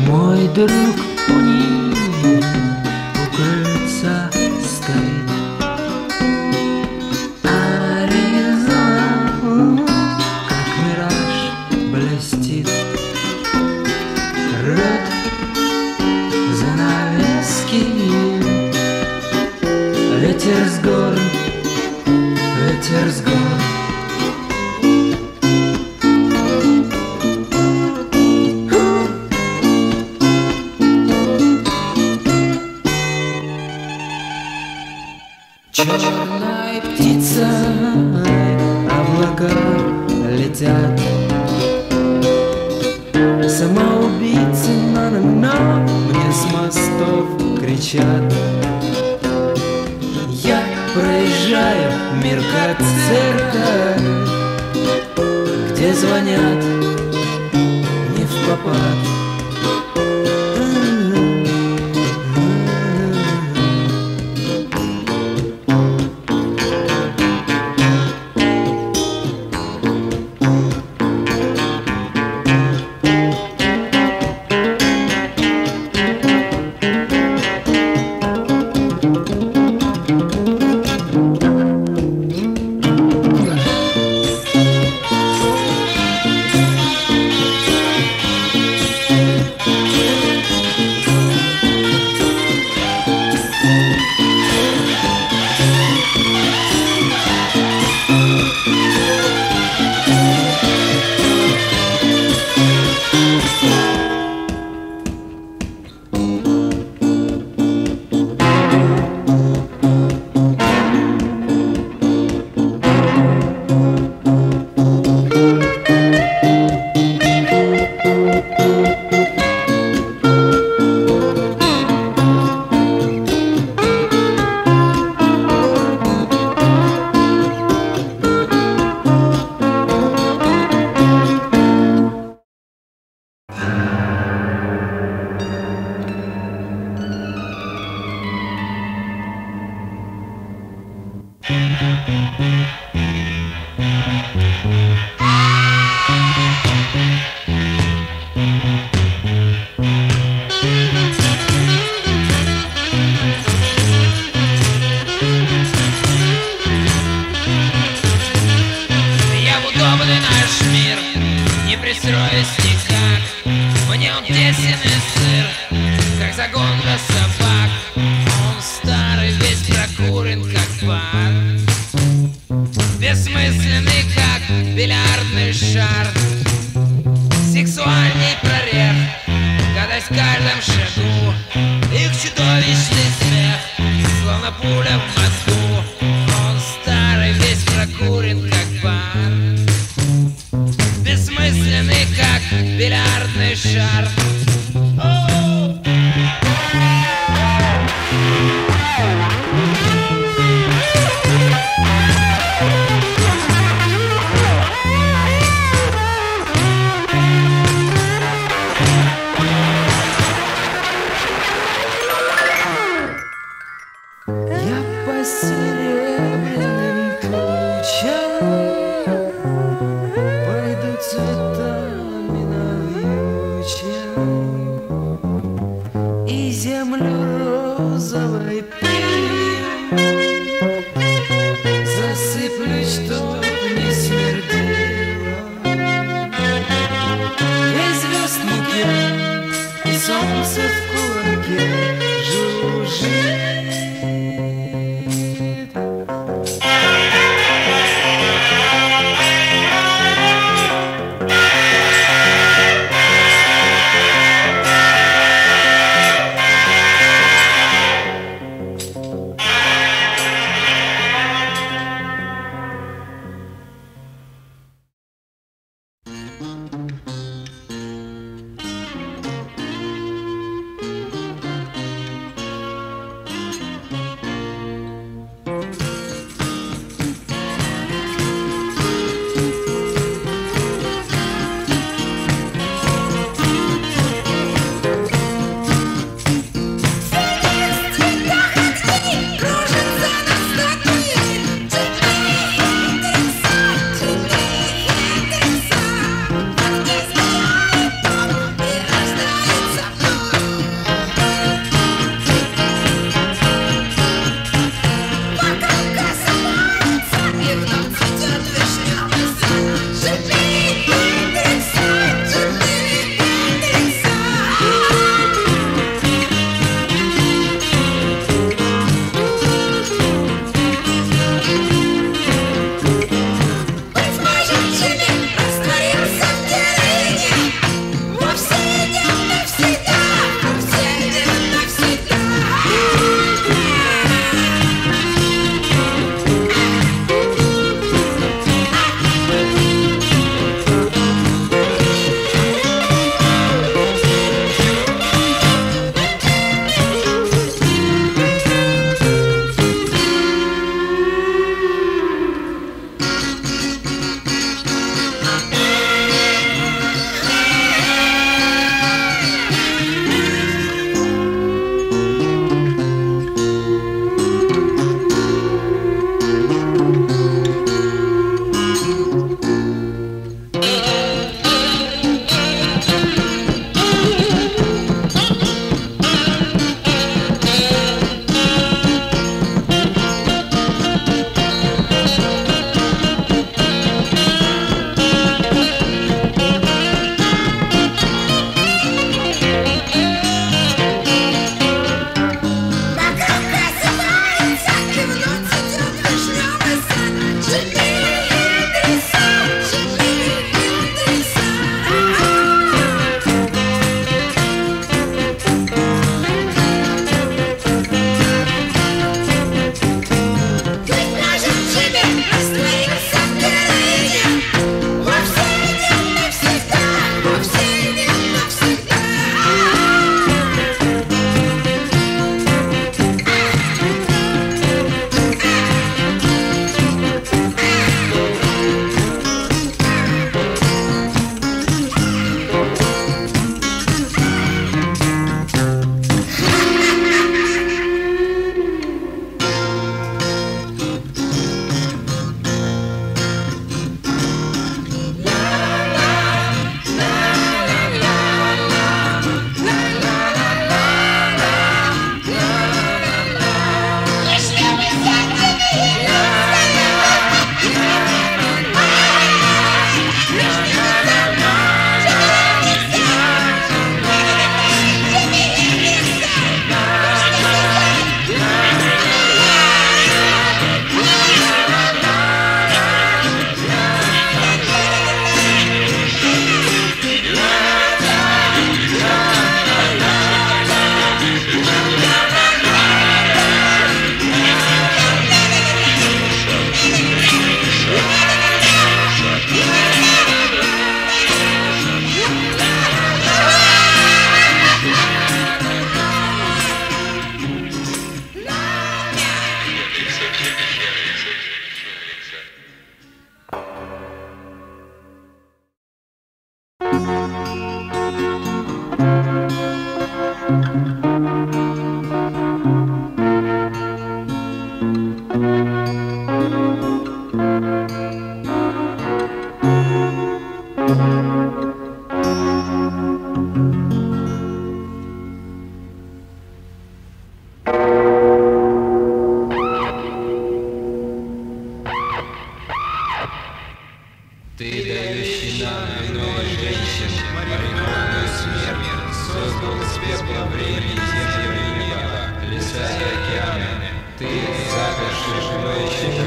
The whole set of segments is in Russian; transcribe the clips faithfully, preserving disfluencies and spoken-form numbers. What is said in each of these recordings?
Мой друг у них у крыльца стоит. Аризона, как мираж, блестит. Рот занавески, ветер с гор, ветер с гор. Черная птица, облака летят. Самоубийцы на-на-на мне с мостов кричат. Я проезжаю мир как церковь, где звонят не впопад.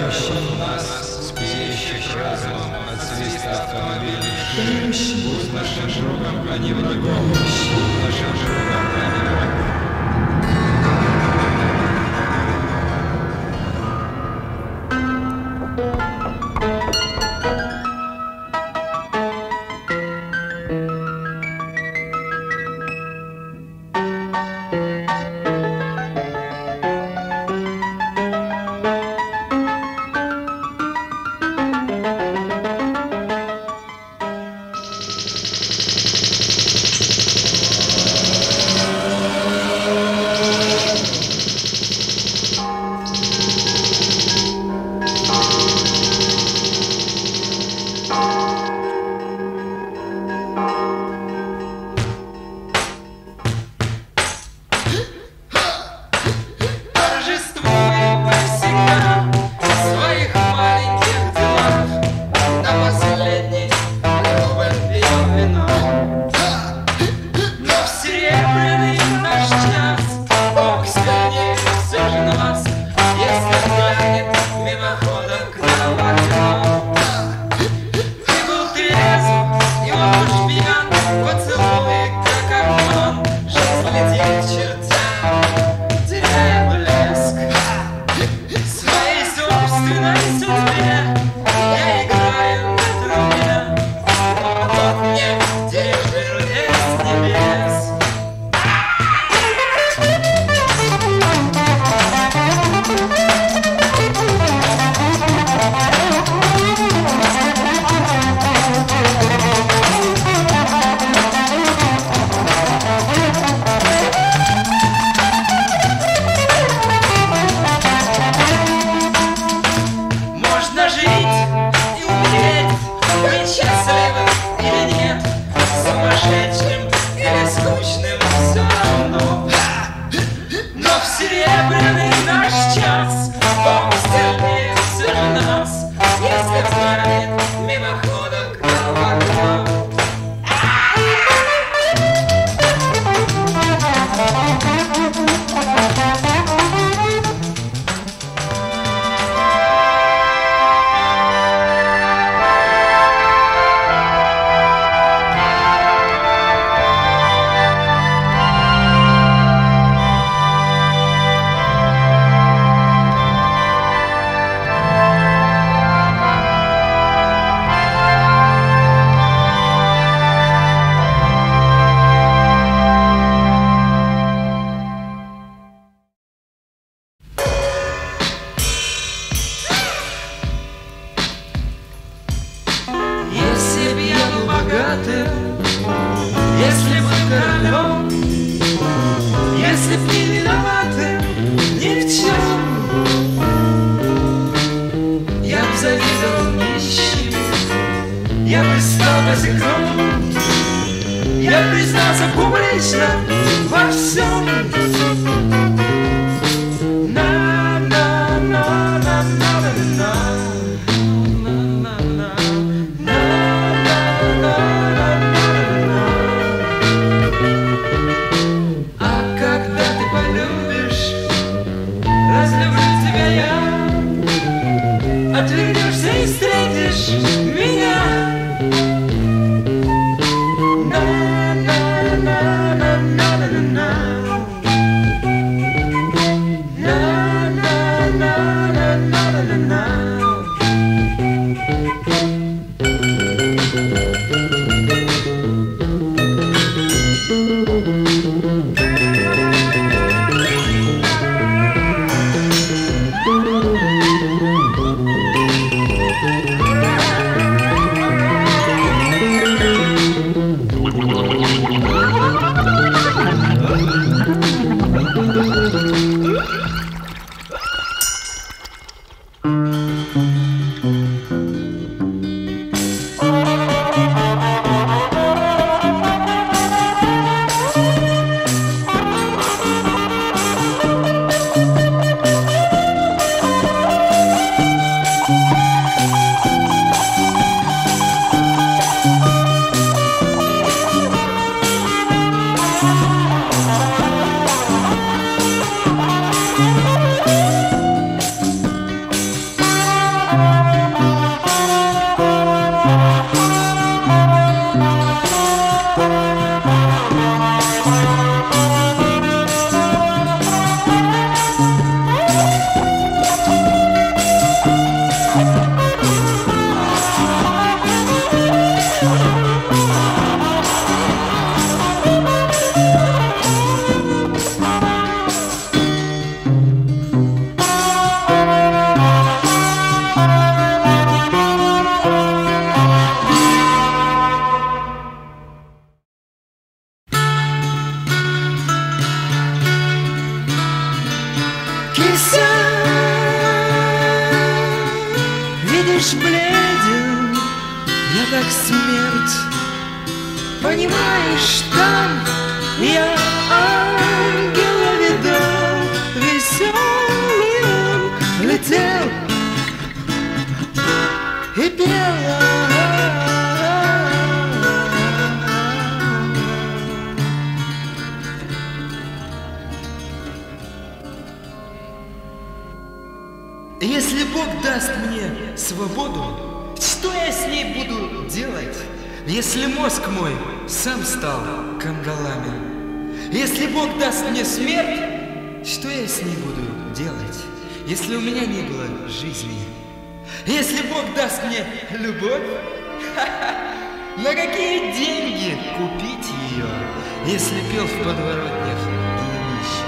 помощи нас, спящих разумом от свиста автомобилей. Будь нашим другом, а не врагом. Будь нашим другом, а не врагом. Если бы королем, если б не виноваты ни в чем, я б завидовал нищим, я бы стал босиком, я б признался публично во всем. Отвернешься и встретишь меня. как смерть. Понимаешь, там я ангела видал, веселый он летел и пел. Если Бог даст мне свободу, что я с ней буду делать? Если мозг мой сам стал кандалами, если Бог даст мне смерть, что я с ней буду делать? Если у меня не было жизни, если Бог даст мне любовь, на какие деньги купить ее, если пел в подворотнях и нищий?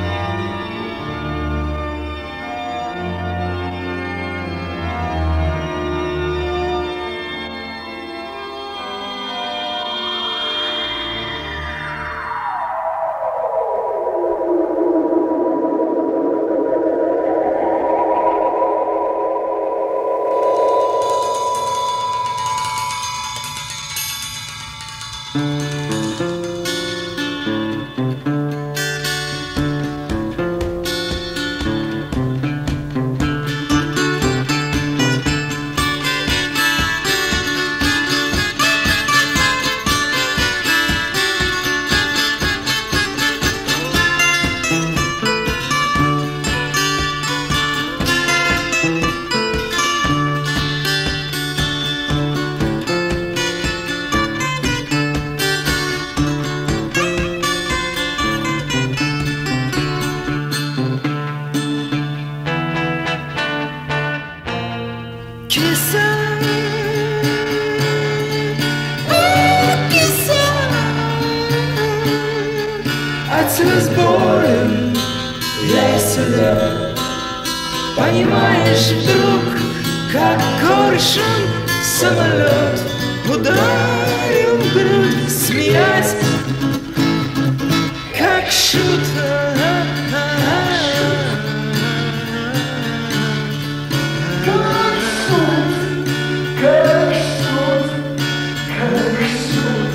Болен я сюда, понимаешь, вдруг, как коршун самолет ударил в грудь, смеясь, как шут. Как шут, как шут, как шут.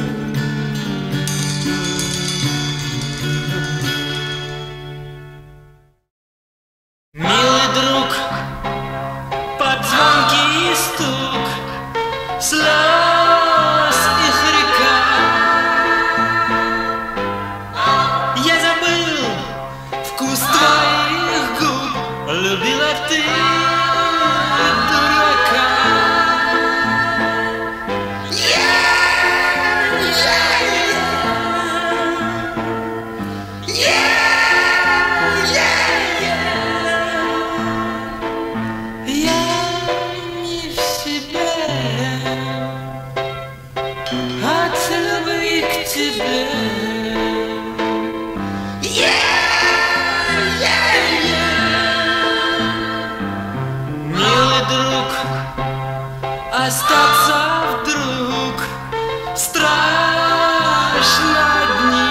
Милый друг, под звонкий стук слез их река, я забыл вкус твоих губ, любила ты дурака. Остаться вдруг страшно одни.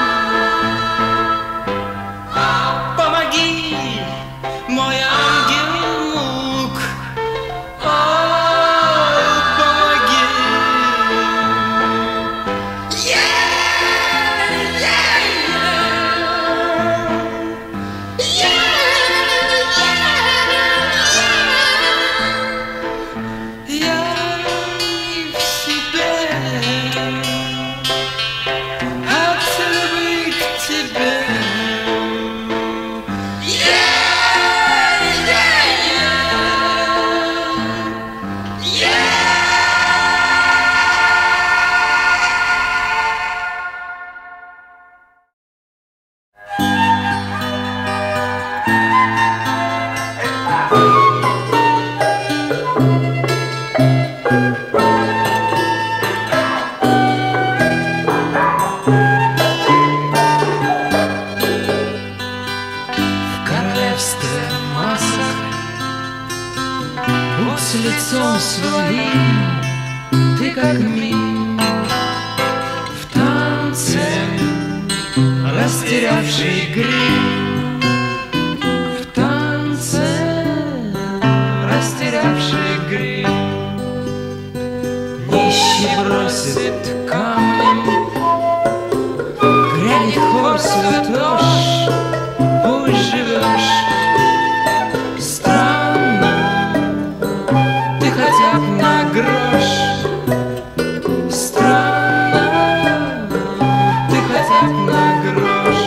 Помоги, мой ангел мук, ой, помоги. С лицом своим ты как миг в танце, растерявший грим, в танце, растерявший грим. Нищий под камнем. Грянет хор святош, пусть живешь. Странно, ты хотя б на грош. Странно, ты хотя б на грош.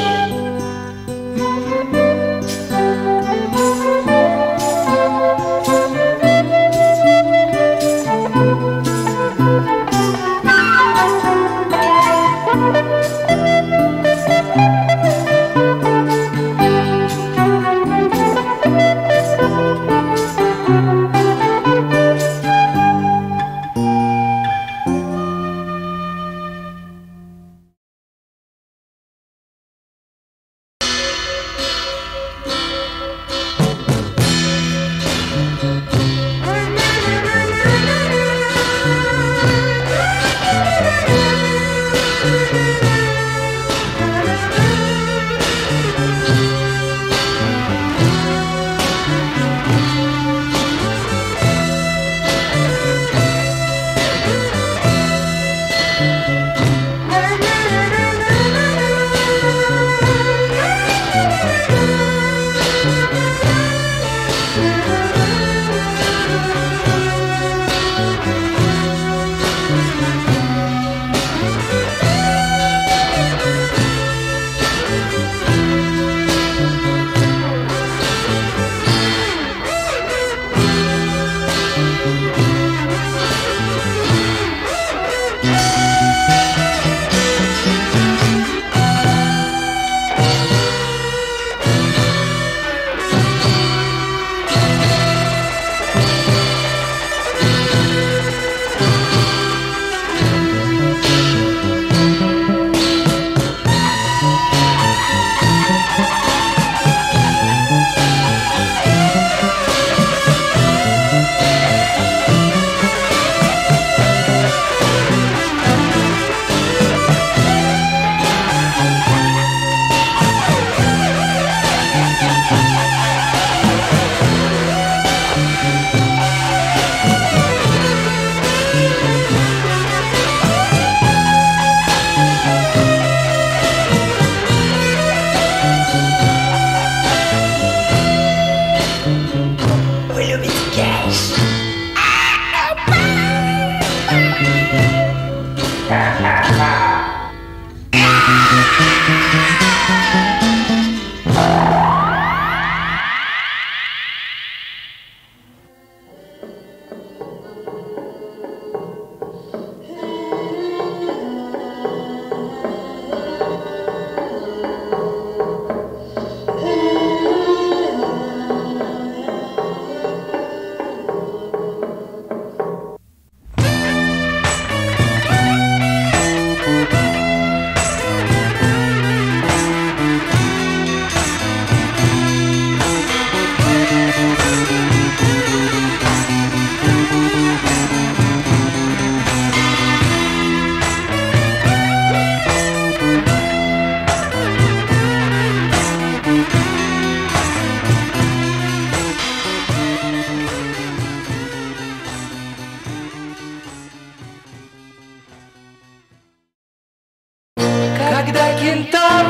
Когда кентавр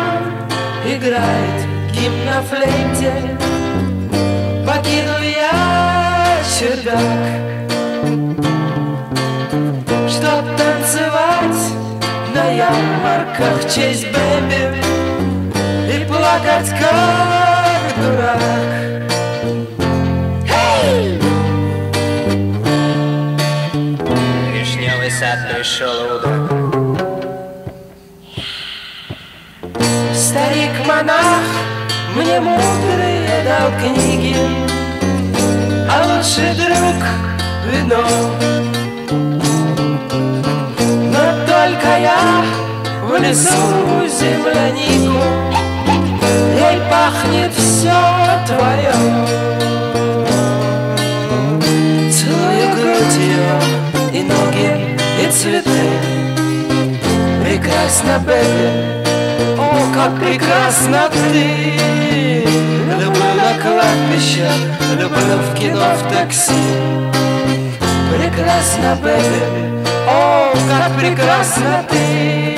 играет гимн на флейте, покинул я чердак, чтоб танцевать на ярмарках в честь Бэмби и плакать как дурак. Hey! Вишневый сад пришел утро. Старик-монах мне мудрые дал книги, а лучший друг — вино. Но только я в лесу землянику, ей пахнет все твое. Целую грудь ее и ноги, и цветы. Прекрасно, Бэби, о, как прекрасна ты! Люблю на кладбище, люблю в кино, в такси. Прекрасна, Бэби, О, как прекрасна ты!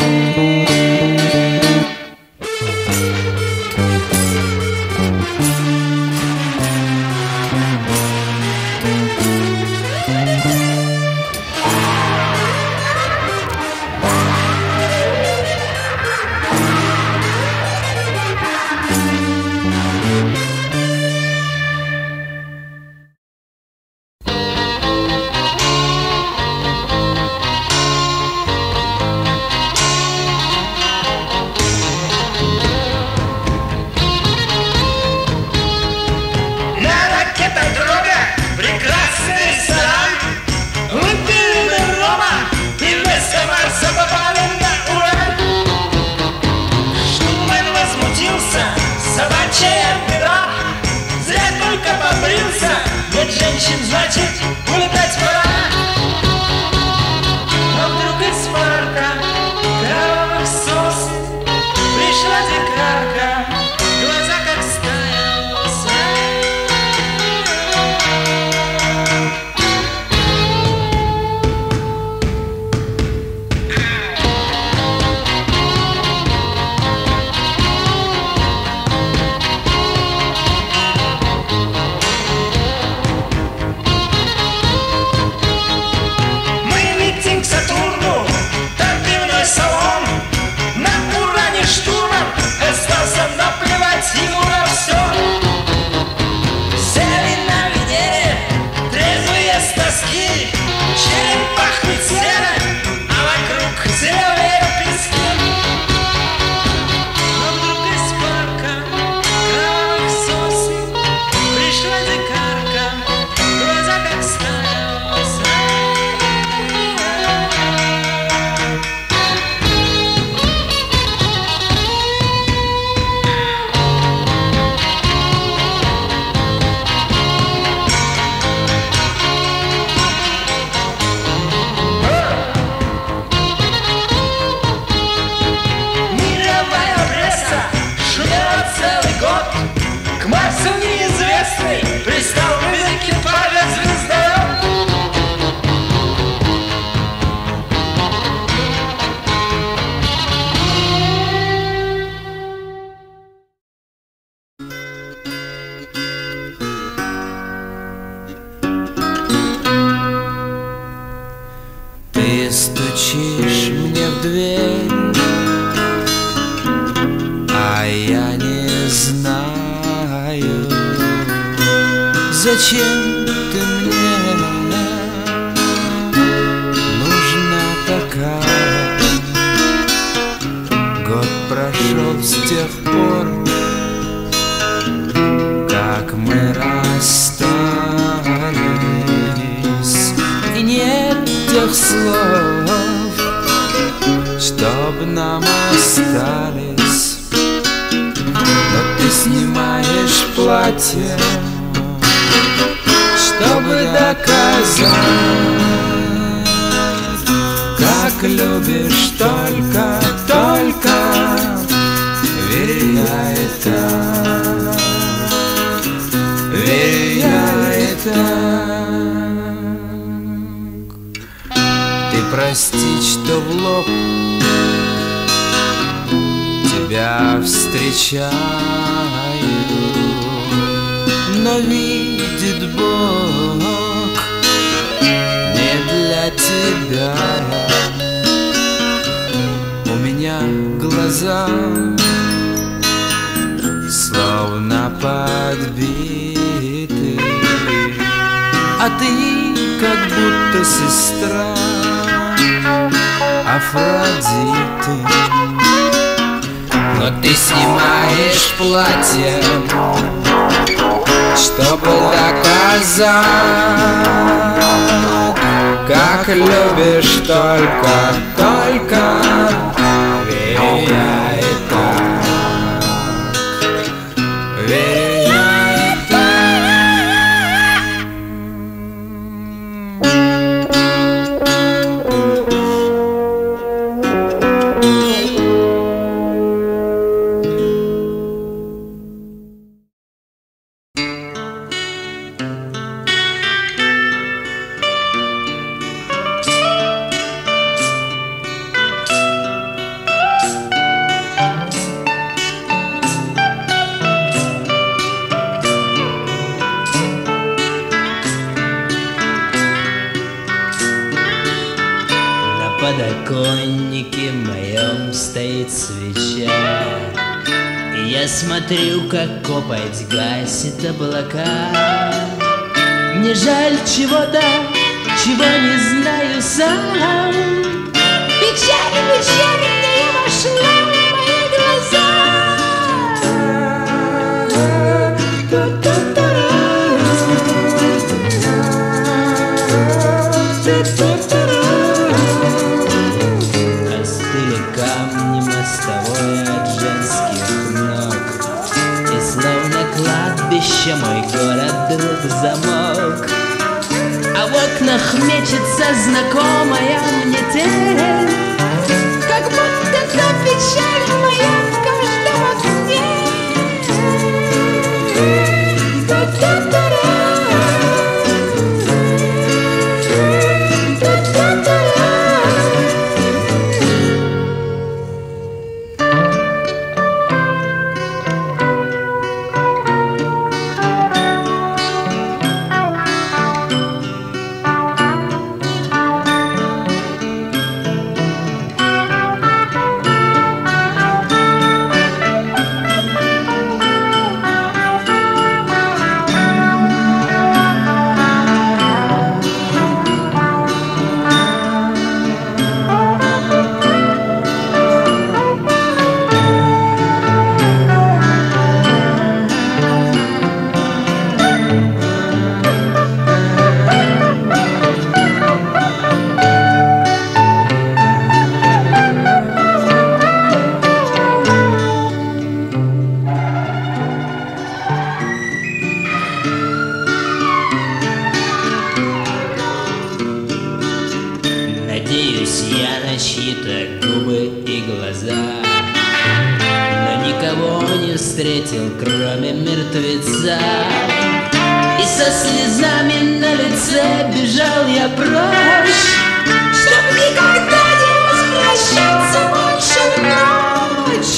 Женщин, значит, улетать пора. Но вдруг из парка кровавых сосен пришла дикарка, глаза как стая лоса. Ему на все. Сели на Венере, трезвые с тоски, череп пахнет серой, а вокруг зеленые пески. Но вдруг из парка кровавых сосен пришла дикарка, глаза как стая лоса. К Марсу неизвестный пристал без экипажа звездолет. Ты стучишь мне в дверь, а я не знаю, зачем ты мне нужна такая. Год прошел с тех пор, как мы расстались, и нет тех слов, чтоб нам остались. Но ты снимаешь платье, чтобы доказать, как любишь только, только. Верю я это, верю я это. Ты прости, что в лоб тебя встречаю, но видит Бог не для тебя. У меня глаза словно подбиты, а ты как будто сестра Афродиты. Но ты снимаешь платье, чтобы доказать, как любишь только, только. Верю я это, верю я это. Я смотрю, как копоть гасит облака. Мне жаль чего-то, чего не знаю сам. Печаль, печальная вошла в мои глаза. Остыли камни мостовой от женских ног, и словно кладбище мой город вдруг замолк. А в окнах мечется знакомая мне тень, как будто та печаль моя в каждом окне. Надеюсь я на чьи-то губы и глаза, но никого не встретил, кроме мертвеца. И со слезами на лице бежал я прочь, чтоб никогда не возвращаться больше в ночь.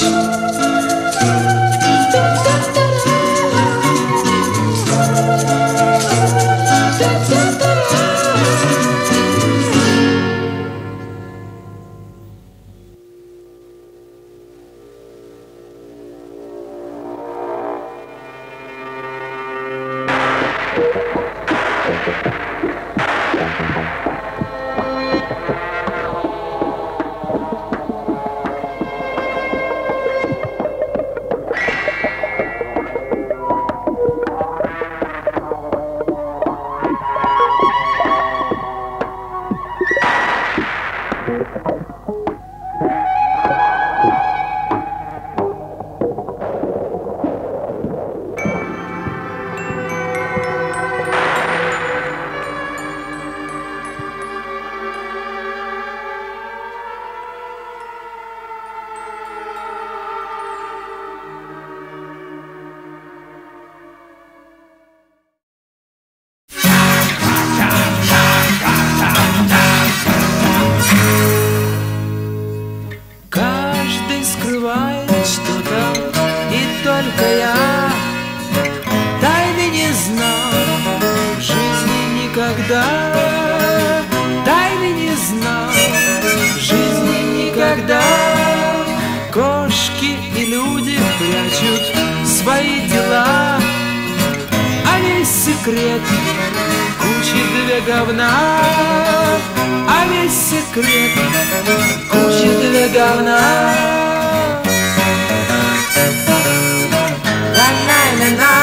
Тайны не знал в жизни никогда. Кошки и люди прячут свои дела, а весь секрет кучи две говна. А весь секрет кучи две говна. На-на-на-на.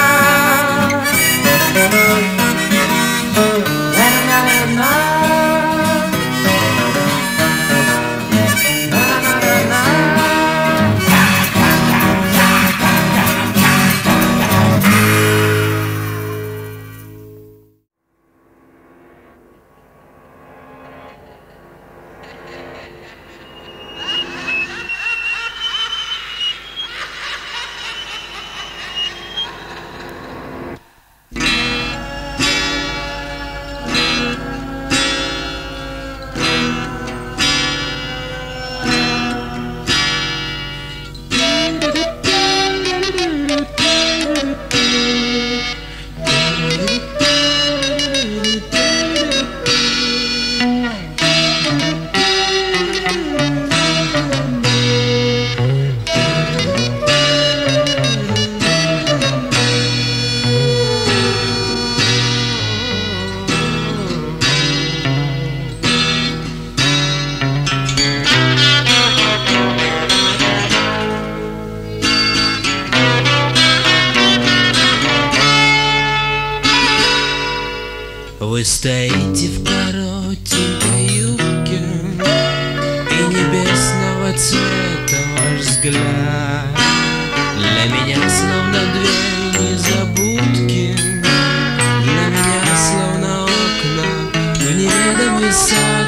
Вы стоите в коротенькой юбке, и небесного цвета ваш взгляд для меня словно две незабудки, для меня словно окна в неведомый сад.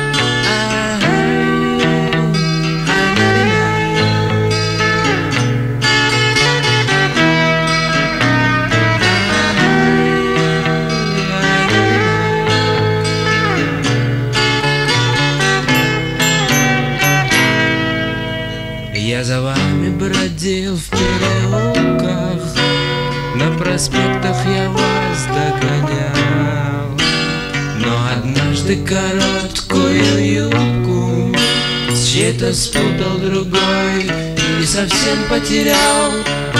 Я за вами бродил в переулках, на проспектах я вас догонял, но однажды короткую юбку с чьей-то спутал другой и совсем потерял.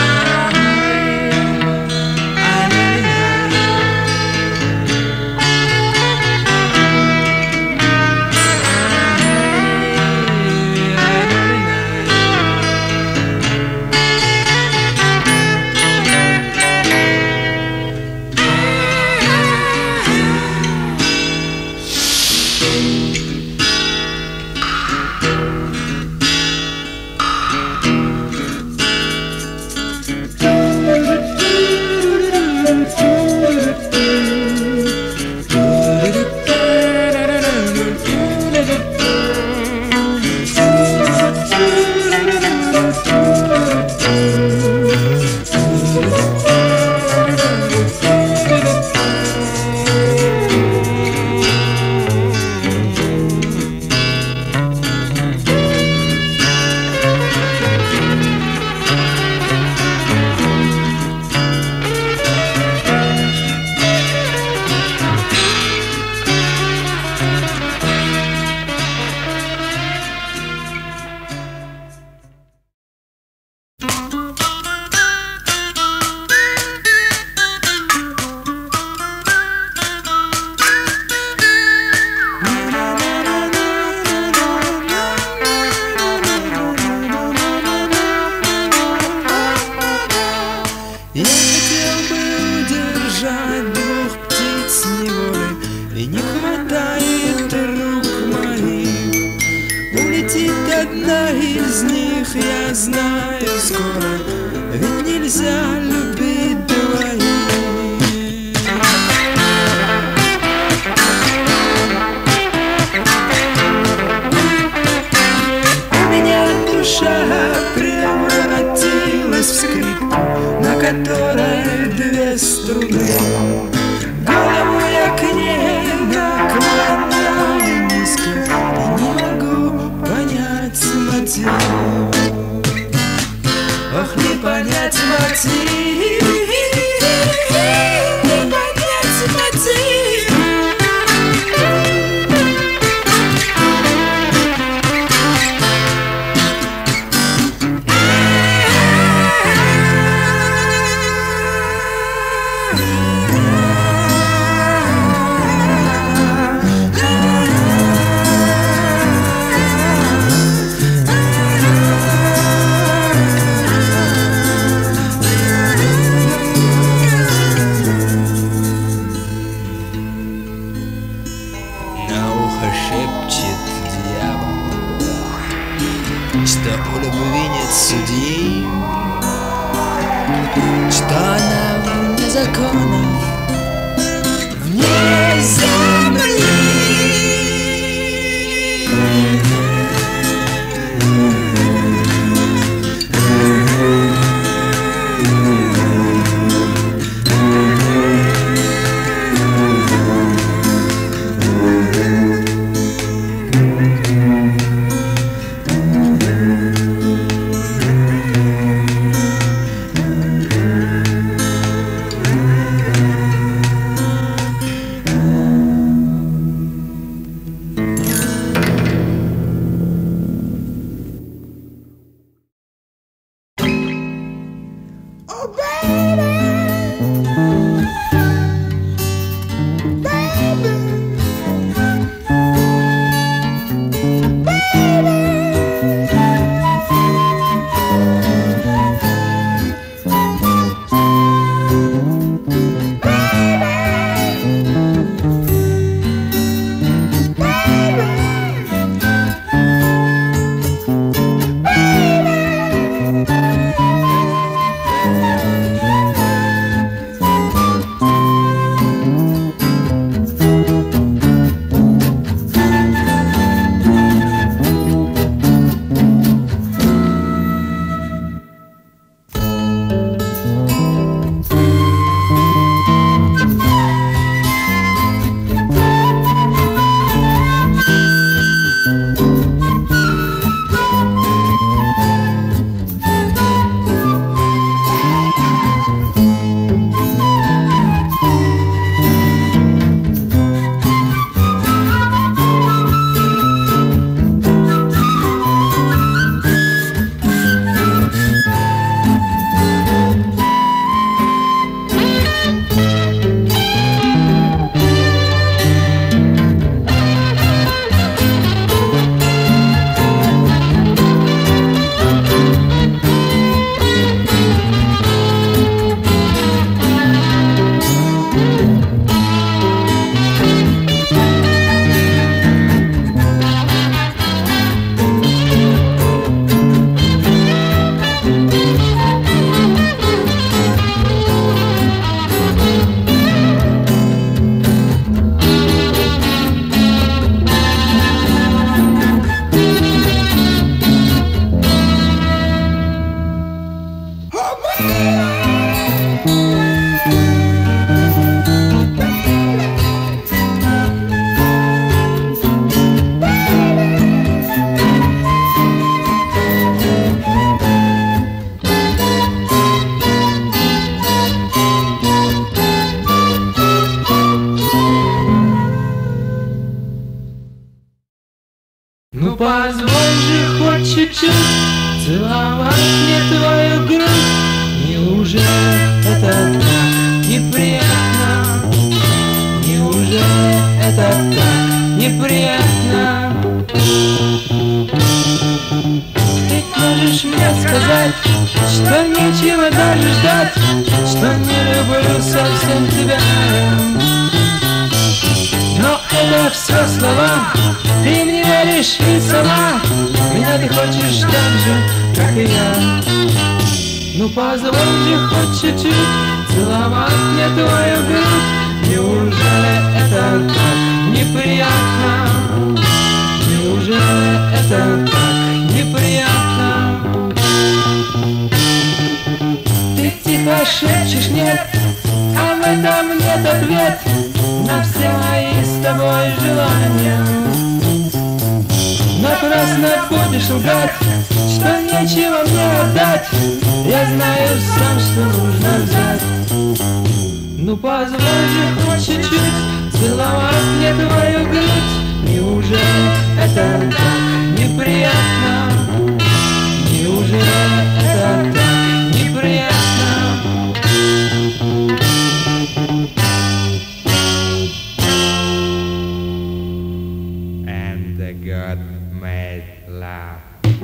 Я хотел бы удержать двух птиц неволи, и не хватает рук моих. Улетит одна из них, я знаю, скоро, ведь нельзя любить двоих. У меня душа превратилась в скрипку, на которой две струны. Голову я к ней наклоняю низко, и не могу понять мотив. Ох, не понять мотив, не понять мотив. Шепчет дьявол, что у любви нет судьи, что она вне законов, вне земли. Ну позволь же хоть чуть-чуть целовать мне твою грудь. Неужели это так неприятно? Неужели это так неприятно? Ты можешь мне сказать, что нечего даже ждать, что не люблю совсем тебя. Но это все слова, ты мне веришь и сама меня ты хочешь так же, как и я. Ну позволь же хоть чуть-чуть целовать мне твою грудь. Неужели это так неприятно? Неужели это так неприятно? Ты тихо шепчешь нет, а в этом нет ответ на все мои с тобой желания. Напрасно будешь лгать, что нечего мне отдать. Я знаю сам, что нужно взять. Ну позволь же хоть чуть-чуть целовать мне твою грудь. Неужели это так неприятно? Неужели это так неприятно? And the God made love.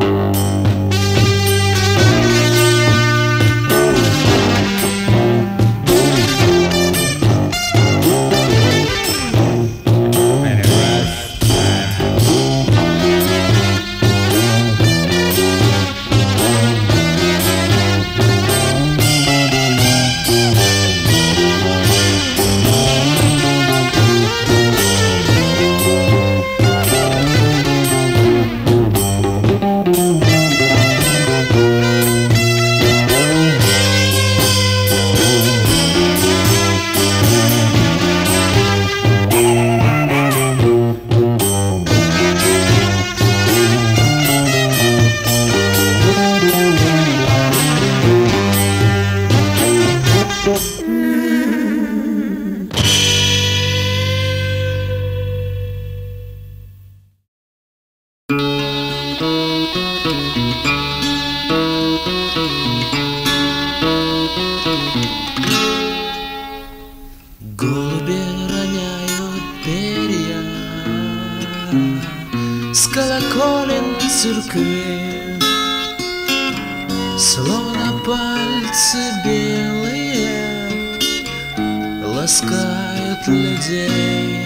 Голуби роняют перья с колоколен церкви, словно пальцы белые ласкают людей.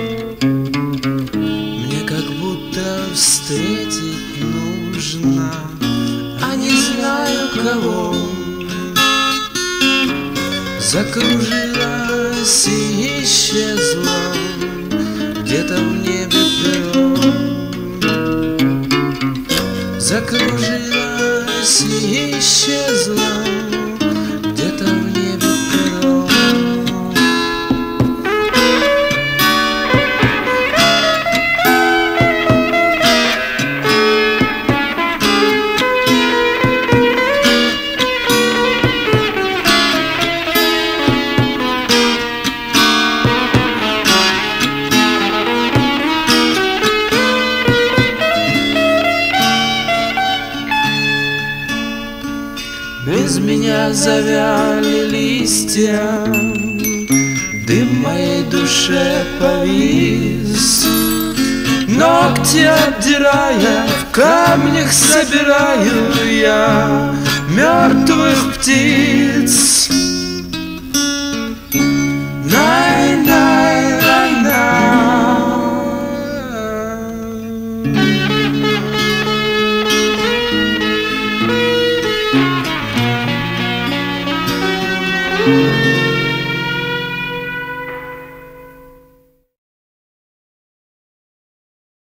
Мне как будто встретить нужно, а не знаю кого. Закружилась и исчезла где-то в небе перо. Закружилась и исчезла где-то в небе перо. Без меня завяли листья, дым в моей душе повис. Ногти отдирая, в камнях собираю я мертвых птиц.